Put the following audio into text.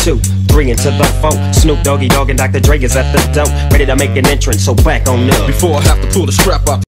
2, 3 into the 4. Snoop Doggy Dogg and Dr. Dre is at the door, ready to make an entrance, so back on up. Before I have to pull the strap out